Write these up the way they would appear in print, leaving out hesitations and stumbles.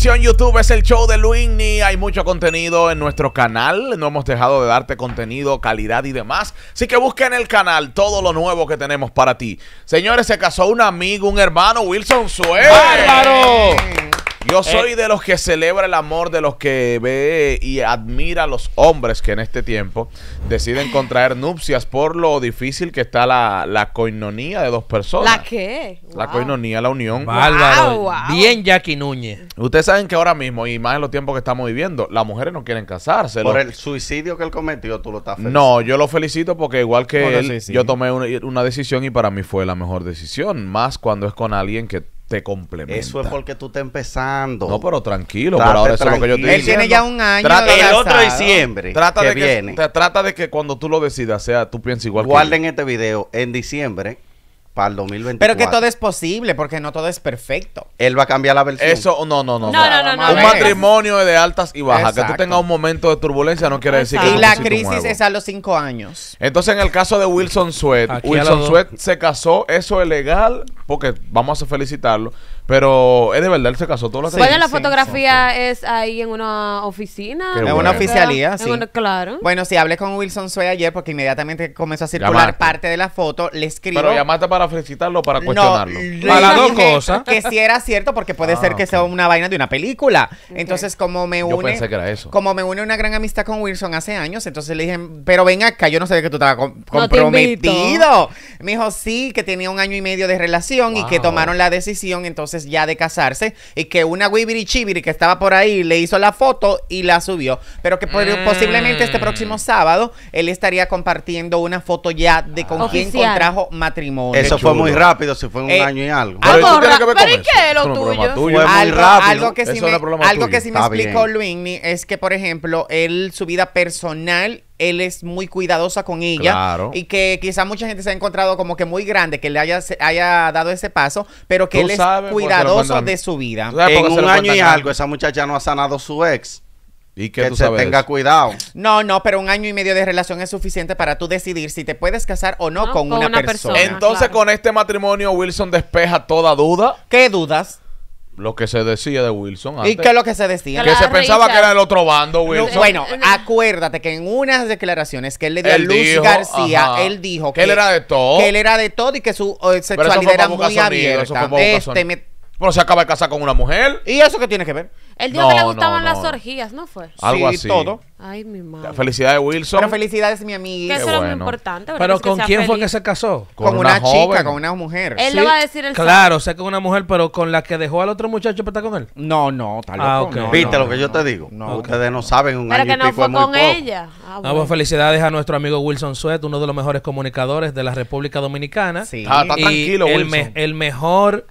atención YouTube, es el show de Luini. Hay mucho contenido en nuestro canal. No hemos dejado de darte contenido, calidad y demás. Así que busca en el canal todo lo nuevo que tenemos para ti. Señores, se casó un amigo, un hermano, Wilson Suez. ¡Bárbaro! Yo soy de los que celebra el amor, de los que ve y admira a los hombres que en este tiempo deciden contraer nupcias por lo difícil que está la coinonía de dos personas. ¿La qué? La coinonía, la unión. Bárbaro. Wow. Bien Jackie Núñez. Ustedes saben que ahora mismo, y más en los tiempos que estamos viviendo, las mujeres no quieren casarse. Por el suicidio que él cometió, tú lo estás felicitando. No, yo lo felicito porque igual que Bueno, él, sí, sí. yo tomé una decisión y para mí fue la mejor decisión. Más cuando es con alguien que te complementa. Eso es porque tú estás empezando. No, pero tranquilo, Date por ahora eso es lo que yo tranquilo. estoy Él diciendo. tiene ya un año Trata- de El casado. otro diciembre Trata que de viene. trata de que cuando tú lo decidas, tú pienses igual Guarden que este video en diciembre para el 2024. Pero que todo es posible, porque no todo es perfecto. Él va a cambiar la versión. eso. No. No. Un ver. matrimonio es de altas y bajas. Que tú Exacto. tengas un momento de turbulencia no quiere decir que Exacto. tú Y la pusiste un crisis huevo. es a los 5 años. Entonces, en el caso de Wilson Sweat, Aquí a Wilson los Sweat se casó, eso es legal, porque vamos a felicitarlo, pero es de verdad, él se casó todas las Bueno, la sí, fotografía es ahí en una oficina. Qué Es bueno. una oficialía, En sí. claro. Bueno, sí, hablé con Wilson Sue ayer porque inmediatamente comenzó a circular Llamaste. parte de la foto. Le escribo. Pero llamaste para felicitarlo o para No, cuestionarlo. le Para las dos dije cosas. que sí era cierto porque puede ser que ok. sea una vaina de una película. Entonces, como me Yo une, pensé que era eso. como me une una gran amistad con Wilson hace años, entonces le dije, pero ven acá, yo no sabía que tú estabas No te comprometido. Me dijo sí, que tenía 1 año y medio de relación y que Wow. tomaron la decisión entonces ya de casarse y que una wibiri chibiri que estaba por ahí le hizo la foto y la subió, pero que posiblemente este próximo sábado él estaría compartiendo una foto ya de con quién Oficial. contrajo matrimonio. Eso Qué fue chulo. muy rápido, si fue en un año y algo. Pero eso tiene que ver Pero con ¿y eso. qué es lo Eso no es problema tuyo? Fue muy algo, rápido. algo que sí Eso no es problema algo tuyo. que sí me Está explicó bien. Luini es que, por ejemplo, él, su vida personal, él es muy cuidadosa con ella. Claro. Y que quizá mucha gente se ha encontrado como que muy grande que le haya dado ese paso, pero que Tú él es sabes, porque lo cuidadoso cuentan- de su vida. Tú sabes En por qué se un lo año y cuentan algo, esa muchacha no ha sanado su ex. ¿Y qué Que tú se sabes? tenga de eso? cuidado. No, pero 1 año y medio de relación es suficiente para tú decidir si te puedes casar o no, No, con una persona. persona. Entonces, claro. con este matrimonio, Wilson despeja toda duda. ¿Qué dudas? Lo que se decía de Wilson ¿Y antes. qué es lo que se decía? Que La se pensaba risa. que era el otro bando, No, Wilson. bueno, acuérdate que en unas declaraciones que él le dio a Él Luz dijo, García, ajá, él dijo que él era de todo. Que él era de todo y que su Pero eso fue sexualidad era para buscar muy sonido, eso fue abierta. para buscar sonido. Pero se acaba de casar con una mujer. ¿Y eso qué tiene que ver? Él dijo que le No, gustaban no, las no. orgías, ¿no fue? Algo Sí, así. todo. Ay, mi madre. Felicidades, Wilson. Pero felicidades, mi amiga. Que eso Qué era muy bueno. importante. ¿verdad? Pero Que ¿con sea quién fue feliz. que se casó? Con una chica, joven. con una mujer. Él Sí, le va a decir el Claro, sé que es una mujer, pero con la que dejó al otro muchacho para estar con él. No, tal Ah, loco, ok. no, ¿Viste no, lo que yo te digo? no. Ustedes no saben, un Pero año que y no pico fue es muy con poco. ella. Ah, Ah, bueno. pues felicidades a nuestro amigo Wilson Sweat, uno de los mejores comunicadores de la República Dominicana. Sí. Está Y tranquilo, el, Wilson. el mejor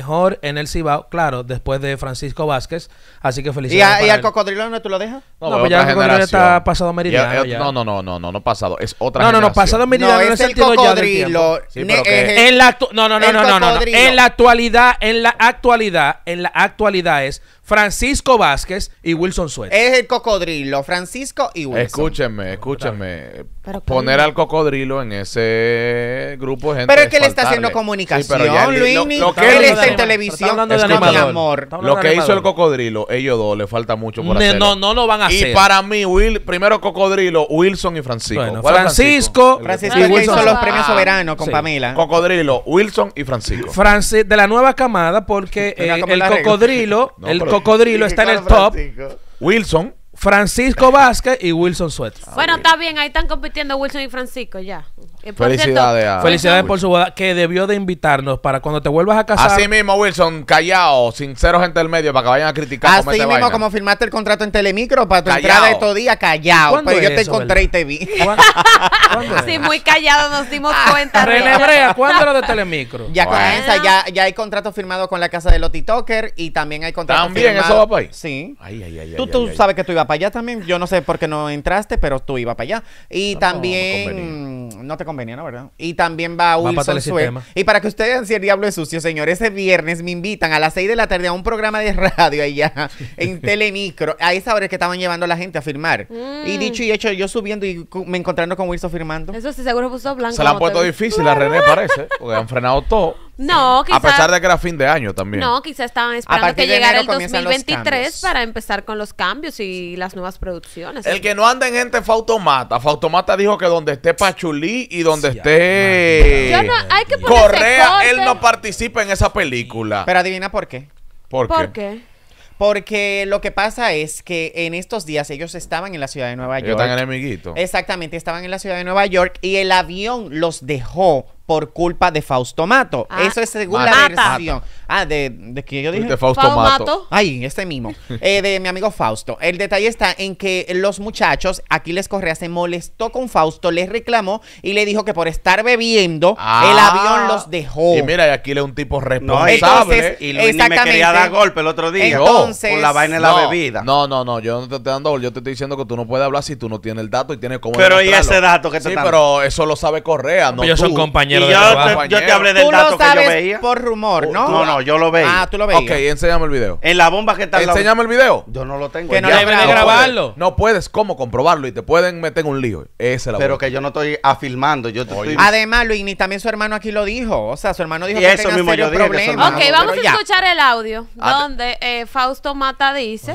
en el Cibao, claro, después de Francisco Vázquez. Así que ¿Y, felicidades. y para al él. cocodrilo no tú lo dejas? No, pero pues ya otra el cocodrilo generación. está pasado meridiano ya. No, pasado. Es otra No, generación. pasado meridiano No, en el es el sentido ya del tiempo. cocodrilo. Sí, pero que- Es En la no. el cocodrilo. En la actualidad es Francisco Vázquez y Wilson Sweat. Es el cocodrilo, Francisco y Wilson. Escúchenme. Pero Poner calma. al cocodrilo en ese grupo de gente. Pero es que él está faltarle. haciendo Sí, comunicación, pero ya Luini. lo que Él él está hizo- en televisión. hablando de mi animador. amor. Estamos Lo hablando que de hizo el animador. cocodrilo, ellos dos le falta mucho por hacer. No lo van a hacer. Y para mí, primero cocodrilo, Wilson y Francisco. Bueno, ¿Cuál es Francisco, Francisco Y es el que Wilson- hizo los premios Ah, soberanos con sí. Pamela. Cocodrilo, Wilson y Francisco. De la nueva camada, porque Mira cómo el la regla. cocodrilo, No, el pero- cocodrilo está en el top. Wilson. Francisco Vázquez y Wilson Sweat. Bueno, está bien, ahí están compitiendo Wilson y Francisco ya. Por Felicidades cierto, a- Felicidades Wilson. por su boda, que debió de invitarnos para cuando te vuelvas a casar. Así mismo, Wilson, callado, sin cero gente del medio para que vayan a criticar Así cómo esta mismo vaina. como firmaste el contrato en Telemicro para tu Callao. entrada de todo día, callado. ¿Cuándo Pero yo es te eso, encontré verdad? y te vi. ¿Cuándo es? Sí, muy callado nos dimos cuenta. René Brea, ¿cuándo era de Telemicro? Ya Bueno. comienza, ya hay contrato firmado con la casa de Loti Toker y también hay contrato ¿También firmado. eso va para ahí? Sí. Ay. Tú sabes que tú ibas para allá también. Yo no sé por qué no entraste, pero tú ibas para allá. Y No, también... No te convenía, ¿no? ¿Verdad? Y también va para Wilson Sue. Telesistema. Y para que ustedes vean si el diablo es sucio, señores, ese viernes me invitan a las 6 de la tarde a un programa de radio allá en Telemicro. A esa hora es que estaban llevando a la gente a firmar. Y dicho y hecho, yo subiendo y me encontrando con Wilson firmando. Eso sí, seguro puso blanco. Se la han como puesto te- difícil a René, parece, porque han frenado todo. No, quizás. A pesar de que era fin de año también. No, quizás estaban esperando partir que de llegara enero el comienzan los 2023 cambios. para empezar con los cambios y las nuevas producciones. El que no anda en gente fue Automata. Automata dijo que donde esté Pachulí y donde Sí, esté Yo no- hay que ponerse Correa, corte. él no participa en esa película. Pero adivina por qué. ¿Por qué? Porque lo que pasa es que en estos días ellos estaban en la ciudad de Nueva Ellos York. están enemiguitos. Exactamente, estaban en la ciudad de Nueva York y el avión los dejó por culpa de Fausto Mato. Ah, Eso es según Mata. la versión. Ah, de que yo dije. De Fausto Fausto Mato. Mato. Ay, este mismo. De mi amigo Fausto. El detalle está en que los muchachos, Aquiles Correa se molestó con Fausto, les reclamó y le dijo que por estar bebiendo, el avión los dejó. Y mira, y aquí le es un tipo No, responsable. entonces, y Luis ni me exactamente. quería dar golpe el otro día. Entonces- por la vaina de la bebida. No, yo no te estoy dando, yo te estoy diciendo que tú no puedes hablar si tú no tienes el dato y tienes cómo Pero ¿y demostrarlo. ese dato que te Sí, están- pero eso lo sabe Correa, no Ellos tú. son compañeros Y de trabajo. yo te hablé del Tú dato lo que yo sabes veía. por rumor, ¿no? No, yo lo veía. Ah, tú lo veías. Ok, enséñame el video. En la bomba que está al lado- Enséñame el video. Yo no lo tengo. Que no Ya. le Deben de grabo. grabarlo. No puedes, ¿cómo comprobarlo? Y te pueden meter en un lío. Esa es la Pero vuelta. que yo no estoy afirmando. Yo te Oye. estoy... Además, Luis, ni también su hermano aquí lo dijo. O sea, su hermano dijo Y que eso tenía mismo yo serios dije, que su problemas. hermano- Ok, Pero vamos a ya. escuchar el audio Ah, donde Fausto Mata dice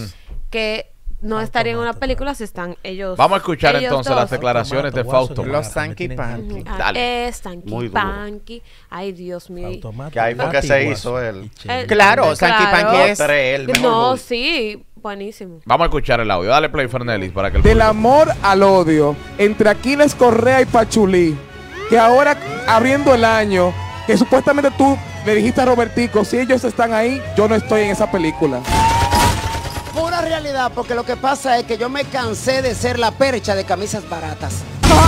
que no Fausto estaría en una Mata. película si están ellos. Vamos a escuchar ellos entonces dos. las declaraciones de Fausto. Los Sanky Panky. Dale. Stanky Muy duro. Panky. Ay, Dios mío. Que ahí fue que se hizo él. Claro, Sanky Panky es... El mejor No, bully. sí, buenísimo. Vamos a escuchar el audio. Dale play, Fernelis, para que el Del público- amor al odio entre Aquiles Correa y Pachulí, que ahora abriendo el año, que supuestamente tú le dijiste a Robertico, si ellos están ahí, yo no estoy en esa película. Pura realidad, porque lo que pasa es que yo me cansé de ser la percha de camisas baratas.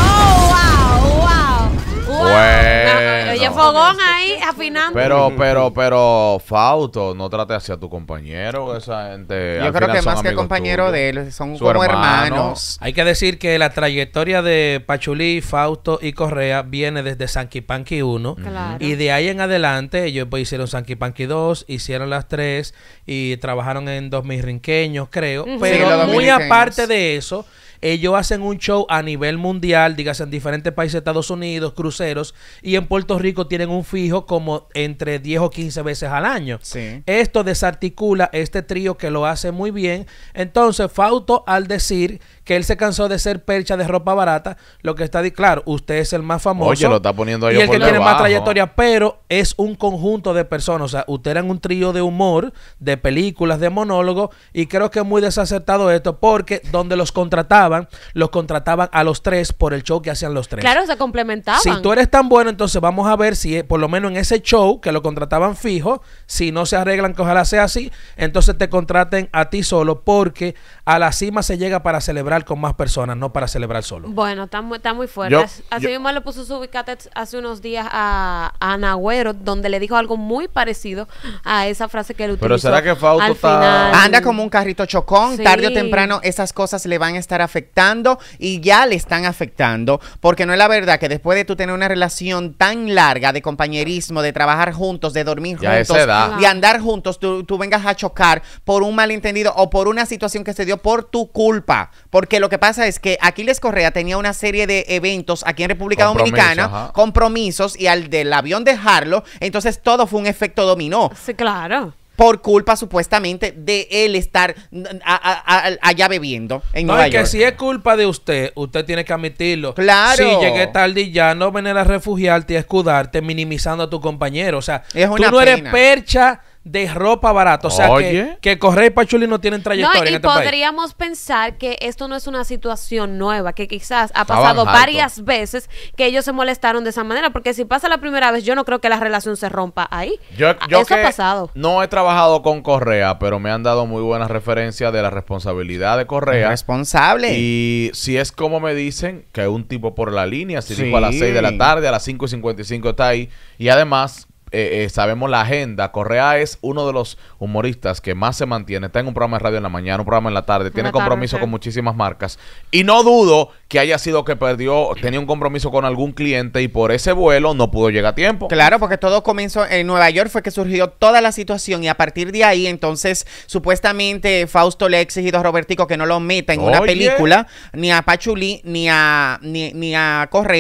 ¡Oh, wow! Bueno. Oye, fogón ahí, afinando. Pero, Fausto, no trate hacia tu compañero. Esa gente. Yo al creo final que son más que amigos compañero tuyos. de él, son Su como hermano. hermanos. Hay que decir que la trayectoria de Pachulí, Fausto y Correa viene desde Sanky Panky 1. Claro. Y de ahí en adelante ellos pues, hicieron Sanky Panky 2, hicieron las 3 y trabajaron en 2000 rinqueños, creo. Ujú. Sí, Pero los muy dominicanos. aparte de eso, ellos hacen un show a nivel mundial, dígase en diferentes países de Estados Unidos, cruceros, y en Puerto Rico tienen un fijo como entre 10 o 15 veces al año. Sí. Esto desarticula este trío que lo hace muy bien. Entonces, Fausto, al decir que él se cansó de ser percha de ropa barata, lo que está claro, usted es el más famoso. Oye, lo está poniendo ahí y el por que tiene más debajo. trayectoria, pero es un conjunto de personas. O sea, usted eran un trío de humor, de películas, de monólogos, y creo que es muy desacertado esto, porque donde los contrataban a los tres por el show que hacían los tres. Claro, se complementaban. Si tú eres tan bueno, entonces vamos a ver si por lo menos en ese show que lo contrataban fijo, si no se arreglan, que ojalá sea así, entonces te contraten a ti solo, porque a la cima se llega para celebrar con más personas, no para celebrar solo. Bueno, está muy fuerte. Así mismo le puso su ubicate hace unos días a Nagüero, donde le dijo algo muy parecido a esa frase que él utilizó. Pero ¿será que Fausto al está- final? Anda como un carrito chocón, Sí. tarde o temprano esas cosas le van a estar afectando y ya le están afectando, porque no es la verdad que después de tú tener una relación tan larga de compañerismo, de trabajar juntos, de dormir Ya a esa juntos, edad. de andar juntos, tú vengas a chocar por un malentendido o por una situación que se dio por tu culpa, porque lo que pasa es que Aquiles Correa tenía una serie de eventos aquí en República Compromiso, Dominicana, ajá. compromisos, y al del avión dejarlo, entonces todo fue un efecto dominó. Sí, claro. Por culpa supuestamente de él estar allá bebiendo en No, Nueva es que York. si es culpa de usted, usted tiene que admitirlo. Claro. Si llegué tarde y ya, no venir a refugiarte y a escudarte minimizando a tu compañero. O sea, Es tú una no eres pena. percha de ropa barata. O sea, Oye. que Correa y Pachulí no tienen trayectoria No, en y este país. podríamos pensar que esto no es una situación nueva, que quizás ha Estaban pasado hartos. varias veces que ellos se molestaron de esa manera, porque si pasa la primera vez, yo no creo que la relación se rompa ahí. Yo Eso que ha pasado. no he trabajado con Correa, pero me han dado muy buenas referencias de la responsabilidad de Correa. Responsable. Y si es como me dicen, que es un tipo por la línea, si Sí. dijo a las 6 de la tarde, a las 5:55 está ahí. Y además, sabemos la agenda. Correa es uno de los humoristas que más se mantiene. Está en un programa de radio en la mañana, un programa en la tarde. Tiene la tarde, compromiso sí. con muchísimas marcas. Y no dudo que haya sido que tenía un compromiso con algún cliente y por ese vuelo no pudo llegar a tiempo. Claro, porque todo comenzó en Nueva York, fue que surgió toda la situación y a partir de ahí, entonces, supuestamente Fausto le ha exigido a Robertico que no lo meta en una Oye. película, ni a Pachulí, ni a Correa,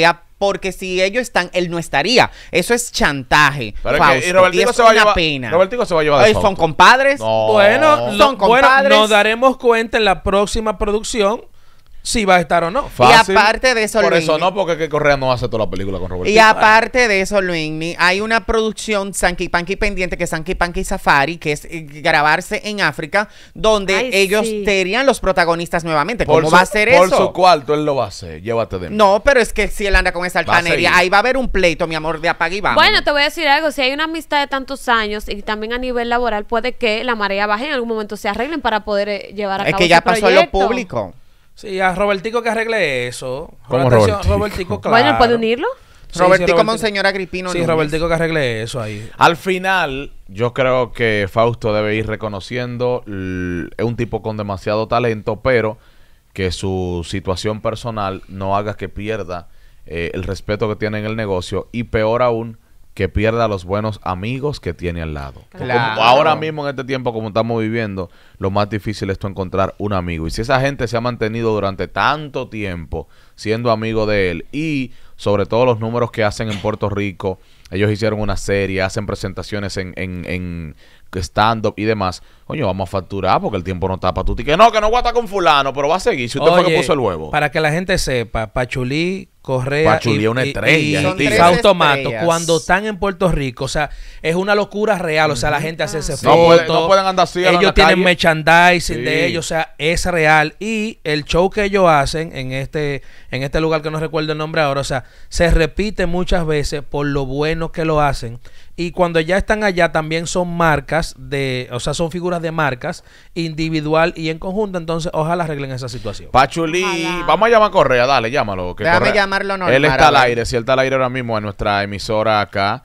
porque si ellos están, él no estaría. Eso es chantaje. Pero Fausto, es que, y Robertico es se va a una llevar. pena. Robertico se va a llevar de Ay, Fausto. ¿son compadres? No. Bueno, Son compadres. nos daremos cuenta en la próxima producción si va a estar o no. Fácil. Y aparte de eso, Por eso Luismi, no, porque que Correa no hace toda la película con Robertico. y aparte de eso, Luismi, hay una producción Sankey Panky pendiente, que es Sankey Panky Safari, que es grabarse en África, donde Ay, ellos sí. serían los protagonistas nuevamente. Por ¿Cómo su- va a ser Por eso? su cuarto él lo va a hacer. Llévate de mí. No, pero es que si él anda con esa Va a altanería, seguir. ahí va a haber un pleito, mi amor, de apague y vamos. Bueno, te voy a decir algo. Si hay una amistad de tantos años y también a nivel laboral, puede que la marea baje en algún momento, se arreglen para poder llevar a es cabo que ya ese pasó en lo proyecto. público. Sí, a Robertico que arregle eso. ¿Cómo Atención, Robertico? claro. Bueno, ¿puede unirlo? Sí, Robertico sí, Monseñor Agripino Sí, Núñez. Robertico que arregle eso ahí. Al final, yo creo que Fausto debe ir reconociendo, es un tipo con demasiado talento, pero que su situación personal no haga que pierda el respeto que tiene en el negocio y peor aún, que pierda los buenos amigos que tiene al lado. Claro. Como ahora mismo en este tiempo como estamos viviendo, lo más difícil es tú encontrar un amigo. Y si esa gente se ha mantenido durante tanto tiempo siendo amigo de él y sobre todo los números que hacen en Puerto Rico, ellos hicieron una serie, hacen presentaciones en stand-up y demás. Coño, vamos a facturar porque el tiempo no está para tú. Que no voy a estar con fulano, pero va a seguir. Si usted fue que puso el huevo. Para que la gente sepa, Pachulí, Correa Pachulí es una estrella, y Son tres Fausto Mato, estrellas. cuando están en Puerto Rico, o sea, es una locura real, o sea, la gente hace ese No foto, no pueden andar así en la ellos tienen calle. merchandising Sí. de ellos, o sea, es real, y el show que ellos hacen en este lugar que no recuerdo el nombre ahora, o sea, se repite muchas veces por lo bueno que lo hacen, y cuando ya están allá también son marcas o sea, son figuras de marcas, individual y en conjunto, entonces ojalá arreglen esa situación. Pachulí, Ojalá. vamos a llamar a Correa, dale, llámalo. Que Déjame Correa- llamarlo normal, Él está a al ver. aire, si él está al aire ahora mismo en nuestra emisora acá,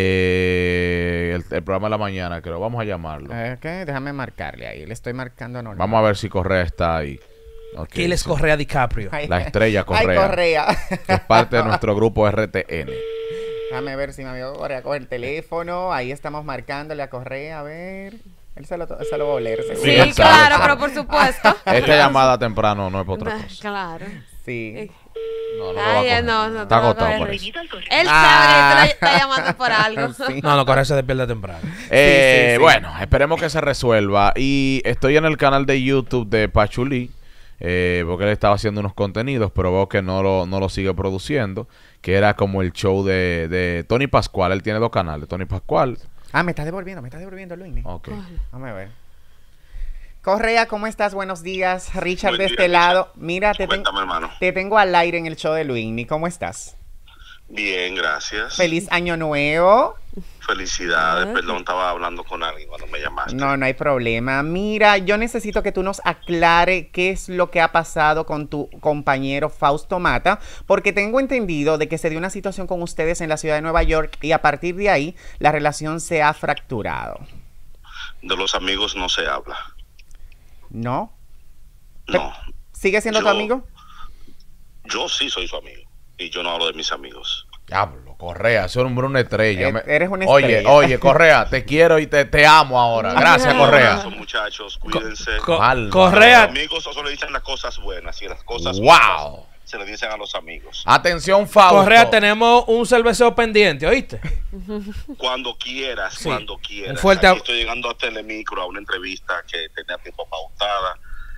el programa de la mañana, creo. Vamos a llamarlo. Ok, déjame marcarle ahí. Le estoy marcando normal. Vamos a ver si Correa está ahí. Ok, Kiles sí. Correa DiCaprio. Ay, La estrella Correa. Ay, Correa. Que es parte de nuestro grupo RTN. Déjame ver si mi amigo Correa coge el teléfono. Ahí estamos marcándole a Correa. A ver. Él se lo va a oler. seguro. Sí, Bien, claro, sabe. pero por supuesto. Esta llamada temprano no es por otra cosa. Claro. Sí. No, no lo va a Ay, coger. no, no. Está te voy a agotado coger por el eso. Él Ah. sabe que tú lo estás llamando por algo. Sí. No, Correa se despierta temprano. sí. Bueno, esperemos que se resuelva. Y estoy en el canal de YouTube de Pachulí, porque él estaba haciendo unos contenidos, pero veo que no lo sigue produciendo, que era como el show de Tony Pascual. Él tiene dos canales, Tony Pascual. Ah, me está devolviendo, Luis. Ok. Vamos a ver. Correa, ¿cómo estás? Buenos días. Richard Buen de día, este Richard. lado. Mira, Cuéntame, hermano. te tengo al aire en el show de Luismi. ¿Cómo estás? Bien, gracias. Feliz año nuevo. Felicidades. Perdón, estaba hablando con alguien cuando me llamaste. No hay problema. Mira, yo necesito que tú nos aclare qué es lo que ha pasado con tu compañero Fausto Mata, porque tengo entendido de que se dio una situación con ustedes en la ciudad de Nueva York y a partir de ahí la relación se ha fracturado. De los amigos no se habla. ¿No? No. ¿Sigue siendo tu Yo- amigo? Yo sí soy su amigo. Y yo no hablo de mis amigos. Diablo, Correa, ese hombre es una estrella. Eres una Oye, estrella. Correa, te quiero y te amo ahora. Gracias, Correa. Son muchachos, cuídense. Mal. Correa, Los amigos solo le dicen las cosas buenas y las cosas Wow. malas se le dicen a los amigos. Atención, Fausto. Correa, tenemos un cerveceo pendiente, ¿oíste? Cuando quieras, Sí. cuando quieras. Un fuerte Aquí ab- estoy llegando a Telemicro a una entrevista que tenía tiempo pautada.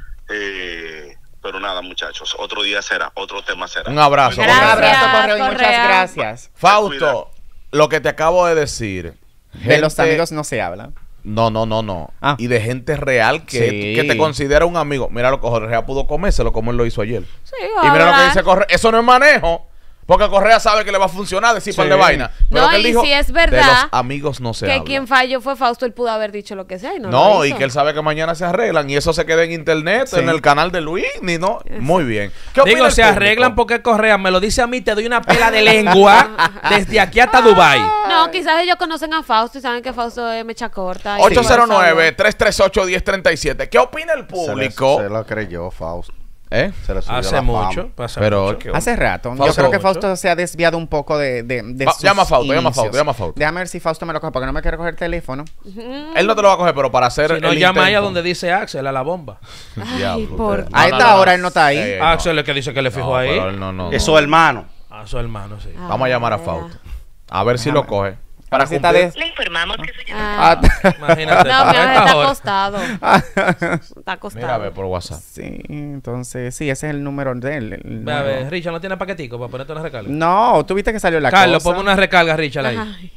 Pero nada, muchachos, otro día será, otro tema será. Un abrazo. Un Gracias, abrazo, Correa, y muchas Correa. gracias. Fausto, lo que te acabo de decir. De los gente- amigos no se habla. No. Ah. Y de gente real que, Sí. que te considera un amigo. Mira lo que Correa pudo comérselo como él lo hizo ayer. Sí, Y mira lo que ahora- dice Correa. Eso no es manejo. Porque Correa sabe que le va a funcionar decir par de vaina. Pero No, que él y dijo, si es de verdad los amigos no se que habla. quien falló fue Fausto, él pudo haber dicho lo que sea y no No, lo y hizo. que él sabe que mañana se arreglan y eso se queda en internet, Sí. en el canal de Luis, ni no. Muy bien. ¿Qué opina Digo, el se público? arreglan porque Correa me lo dice a mí, te doy una pela de lengua desde aquí hasta Dubai. No, quizás ellos conocen a Fausto y saben que Fausto es mecha corta. y 809-338-1037. ¿Qué opina el público? Se lo creyó Fausto. ¿Eh? Se le subió Hace la fama. mucho, hace Pero mucho. ¿qué? Hace rato. Yo Fausto. creo que Fausto se ha desviado un poco de sus Llama a Fausto, llama a inicios. Fausto, llama a Fausto. Déjame ver si Fausto me lo coge, porque no me quiere coger el teléfono. Él no te lo va a coger, pero para hacer Si no, el llama ahí a intento. donde dice Axel, a la bomba. Ay, Diablo, por ustedes. A esta hora él no está ahí. No. Axel es que dice que le fijo ahí. pero él no. Es su hermano. A su hermano, sí. Vamos a llamar a Fausto. A ver si lo coge. Para cumplir. Le informamos que se Imagínate. No, mi a está esta hora. acostado. Está acostado. Mira, a ver por WhatsApp. Sí, entonces, sí, ese es el número de él. Ve, a ver, Richard, ¿no tiene paquetico para ponerte una recarga? No, tú viste que salió la Carlos, cosa. ponme una recarga, Richard, ahí. Ay.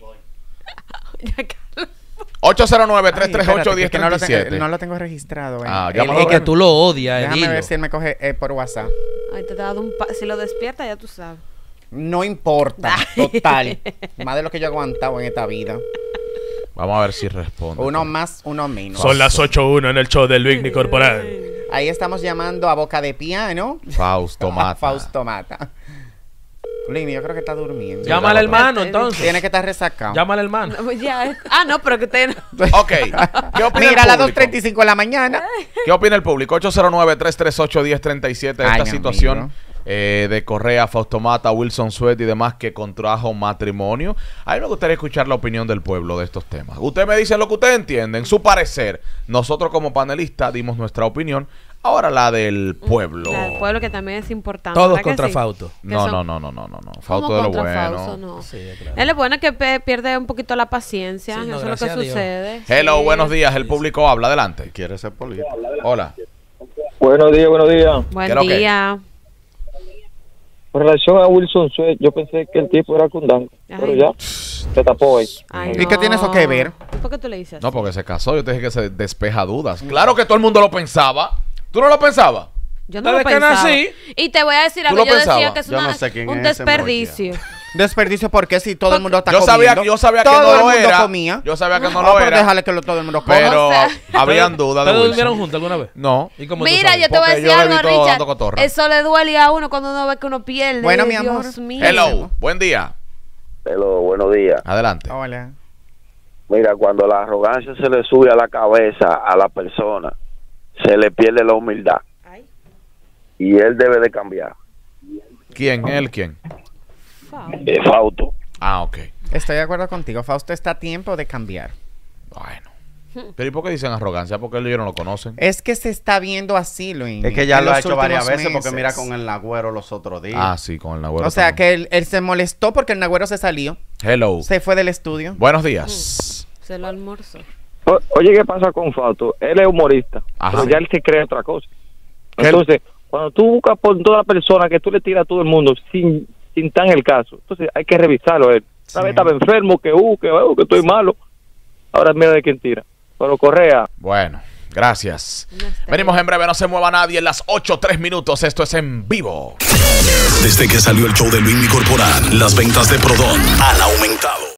809-338-1037. No lo tengo registrado. Ah, Él- llámalo. Es que tú lo odias, Déjame Edilo. ver si él me coge por WhatsApp. Ay, te ha dado si lo despierta, ya tú sabes. No importa, total. Más de lo que yo he aguantado en esta vida. Vamos a ver si responde. Uno más, uno menos. Son las 8:01 en el show del Luigny Corporal. Ahí estamos llamando a Boca de Piano. Fausto Mata. Fausto Mata. Luigny, yo creo que está durmiendo. Llama al hermano, entonces. Tiene que estar resacado. Llama al hermano. No, pero que te... Ok. ¿Qué opina Mira, el a las público? 2:35 de la mañana. ¿Qué opina el público? 809-338-1037 de Ay, esta mi situación amigo. de Correa, Fausto Mata, Wilson Sweat y demás que contrajo matrimonio. A mí me gustaría escuchar la opinión del pueblo de estos temas. Usted me dice lo que ustedes entienden, su parecer. Nosotros como panelistas dimos nuestra opinión. Ahora la del pueblo. La del pueblo que también es importante. Todos ¿verdad que contra sí? Fausto. No. ¿Cómo Fausto de lo contra bueno. Fausto? No. Sí, claro. Él es bueno que pierde un poquito la paciencia. Sí, no, eso es lo que gracias a Dios. sucede. Hello, Sí. buenos días. El público habla. Adelante. Quiere ser político. Hola. Buenos días, buenos días. Buen ¿Qué es lo que? día. Con relación a Wilson Sweat, yo pensé que el tipo era cundango, pero Ay. ya se tapó ahí. Ay, ¿Y qué tiene eso que ver? ¿Y por qué tú le dices? No, porque se casó. Yo te dije que se despeja dudas. Claro que todo el mundo lo pensaba. ¿Tú no lo pensabas? Yo no lo Desde que pensaba. nací. Y te voy a decir ¿Tú algo. lo Yo decía pensabas? que es Yo no sé quién un es ese desperdicio. Desperdicio, porque si todo el mundo está Yo sabía comiendo. que todo no el lo mundo era. comía. Yo sabía que no No, lo pero era. déjale que todo el mundo coma. Pero O sea, habían dudas de ¿Ustedes Wilson. durmieron juntos alguna vez? No. ¿Y cómo tú Mira, sabes? yo te voy a Porque decir yo le algo, vi todo dando Richard. cotorra. Eso le duele a uno cuando uno ve que uno pierde. Bueno, mi amor. Dios mío. Hello, buen día. Hello, buenos días. Adelante. Hola. Mira, cuando la arrogancia se le sube a la cabeza a la persona, se le pierde la humildad. Ay. Y él debe de cambiar. ¿Quién? ¿Él quién? Fausto. Ah, ok. Estoy de acuerdo contigo. Fausto está a tiempo de cambiar. Bueno. Pero ¿y por qué dicen arrogancia? Porque ellos no lo conocen. Es que se está viendo así, Luis. Es que ya en lo ha los hecho varias últimos veces porque mira meses. con el Nagüero los otros días. Ah, sí, con el Nagüero. O sea, también. que él se molestó porque el Nagüero se salió. Hello. Se fue del estudio. Buenos días. Se lo almorzó. Oye, ¿qué pasa con Fausto? Él es humorista, Ajá. pero ya él se cree otra cosa. ¿Qué? Entonces, cuando tú buscas por toda la persona que tú le tiras a todo el mundo sin tan el caso, entonces hay que revisarlo él. Sí. Una vez estaba enfermo, que estoy malo. Ahora mira de quién tira. Pero Correa, Bueno, gracias. No está Venimos en breve, no se mueva nadie. En las 8:03 minutos. Esto es en vivo. Desde que salió el show de Luigny Corporal, las ventas de Prodón han aumentado.